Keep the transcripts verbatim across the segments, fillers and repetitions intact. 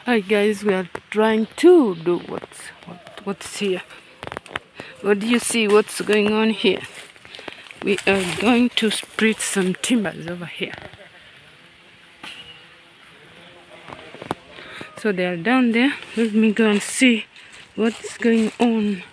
Hi guys, we are trying to do what's what, what's here. What do you see? What's going on here? We are going to split some timbers over here. So they are down there. Let me go and see what's going on.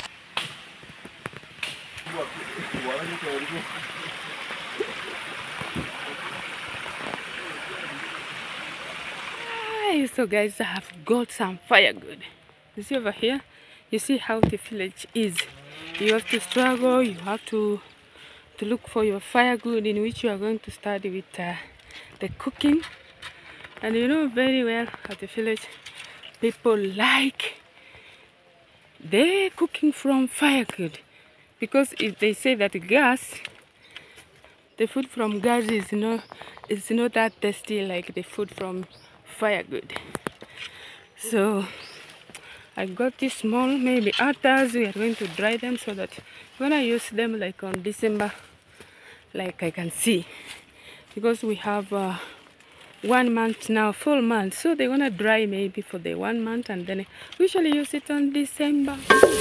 Hi, so guys, I have got some firewood. You see over here? You see how the village is. You have to struggle. You have to to look for your firewood in which you are going to start with uh, the cooking. And you know very well at the village, people like the cooking from firewood, because if they say that gas, the food from gas is not is not that tasty like the food from firewood. So I got this small, maybe others we are going to dry them so that when I use them like on December, like I can see, because we have uh, one month now, full month, so they want to dry maybe for the one month and then we usually use it on December.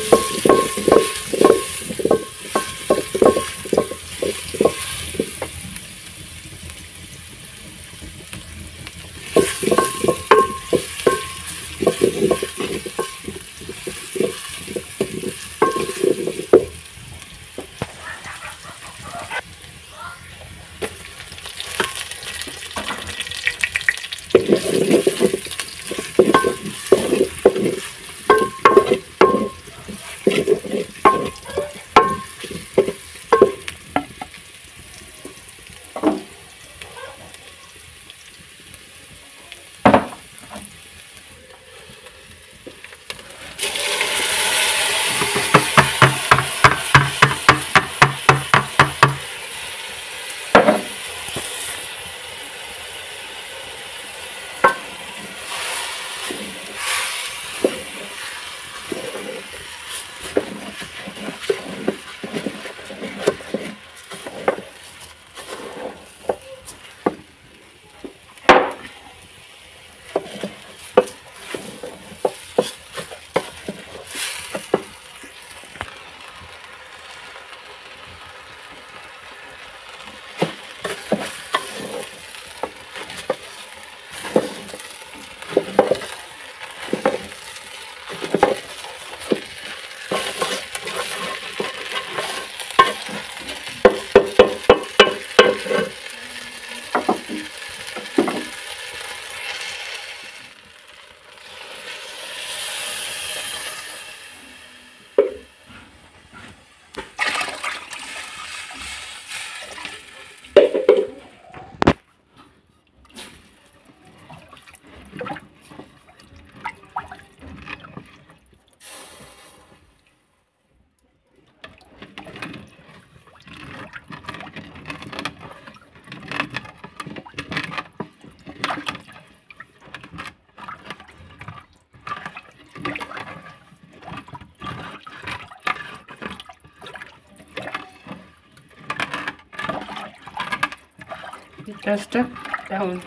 Just down.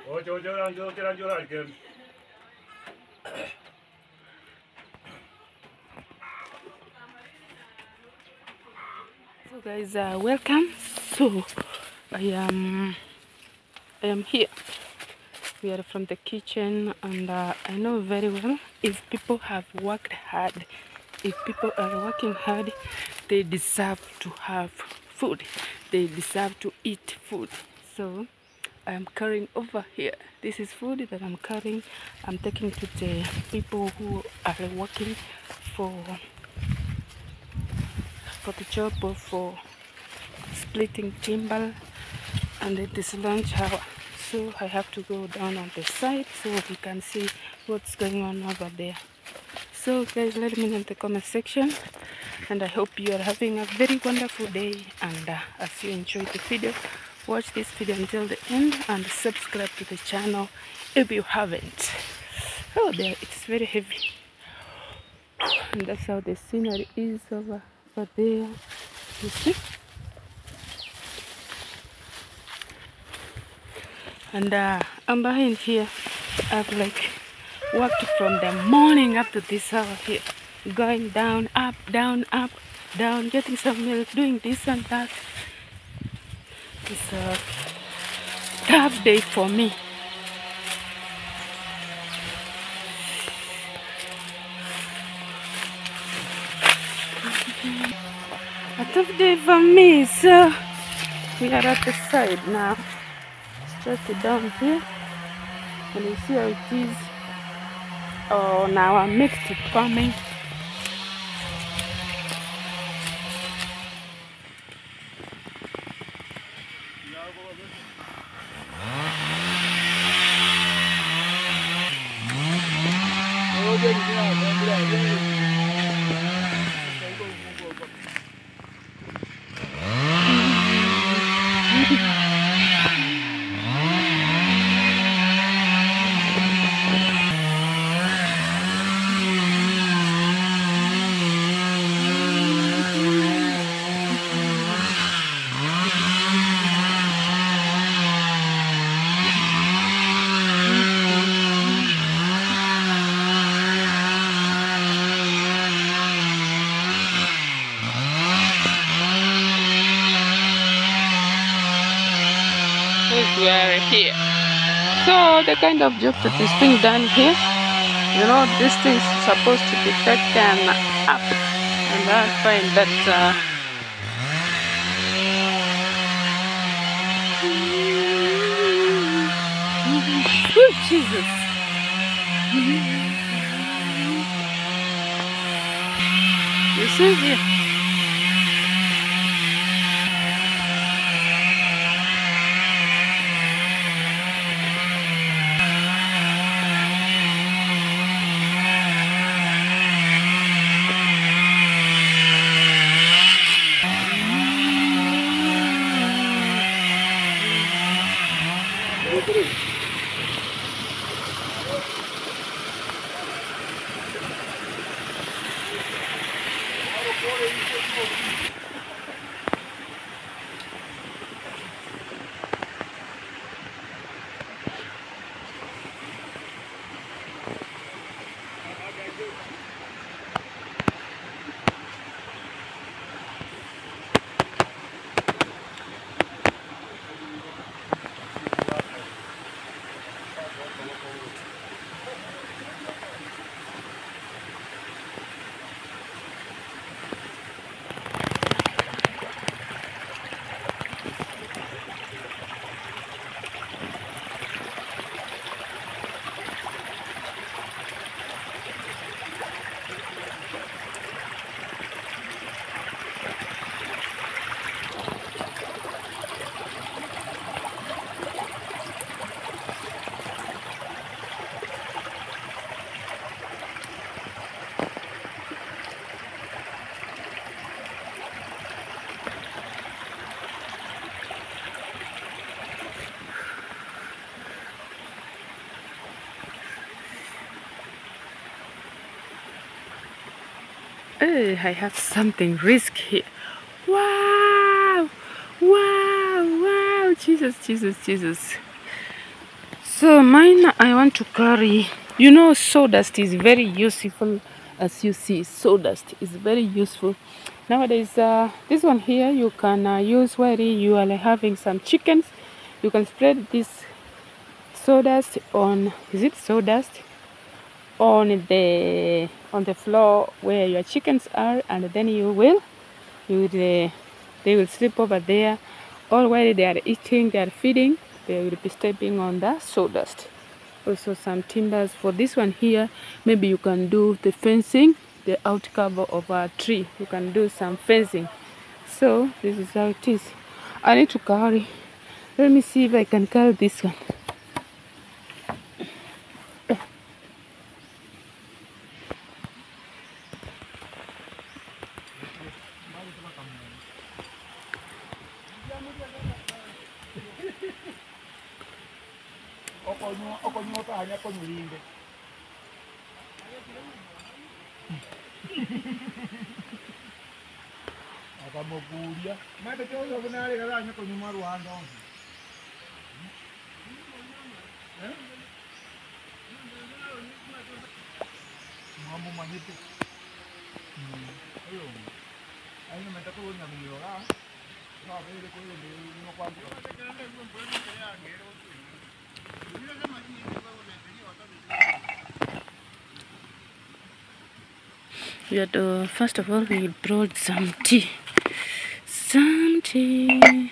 So guys, uh, welcome. So I am I am here. We are from the kitchen, and uh, I know very well if people have worked hard, if people are working hard, they deserve to have food. They deserve to eat food. So I'm carrying over here. This is food that I'm carrying. I'm taking to the people who are working for for the job of for splitting timber, and it is lunch hour. So I have to go down on the side so we can see what's going on over there. So guys, let me know in the comment section, and I hope you are having a very wonderful day. And uh, as you enjoyed the video, watch this video until the end and subscribe to the channel if you haven't. Oh, there, it's very heavy, and that's how the scenery is over, over there. You see? And uh, I'm behind here. I've like worked from the morning up to this hour here, going down, up, down, up, down, getting some milk, doing this and that. It's a tough day for me. A tough day for me. So we are at the side now. Just down here, and you see how it is. Oh, now I mixed it farming. We are here. So the kind of job that is being done here, you know, this thing is supposed to be taken up, and I find that uh, oh, Jesus. You see here. Hey, I have something risky. Wow! Wow! Wow! Jesus, Jesus, Jesus. So mine, I want to carry, you know, sawdust is very useful. As you see, sawdust is very useful nowadays. Uh, this one here you can uh, use while you are having some chickens. You can spread this sawdust on, is it sawdust, on the on the floor where your chickens are, and then you will you will, uh, they will sleep over there, or while they are eating, they are feeding, they will be stepping on the sawdust. Also some timbers for this one here. Maybe you can do the fencing, the out cover of a tree. You can do some fencing. So this is how it is. I need to carry. Let me see if I can carry this one. Akamogulia mate cho yo bunale kala nyako nyuma Rwanda eh mambo manyitu ayo ayo meta ko nya miyora na vele ko ile no kwambi We had, uh, first of all, we brought some tea. Some tea.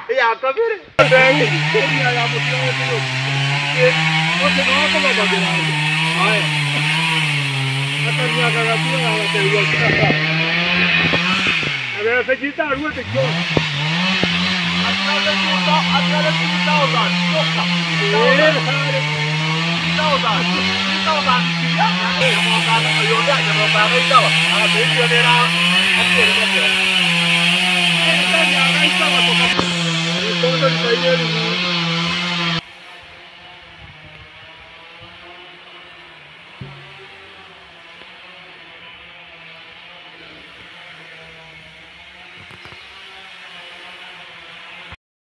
Ya kabiri. Bengi. Ya ya mutio mutio. Wote no wako baba gani? Haya. Hata ni akagatua na teua kaka. Agora se quita algo te yo. Atrás de puta, atrás de puta odan. Toca. Eh, sale. Puta odan. Puta odan. Ya. Eh, mo ka yo ya, mo ka ga ikawa. Ah, te yo de la. Aquí es lo que. Eh, está ya, ga ikawa toka. Todo el país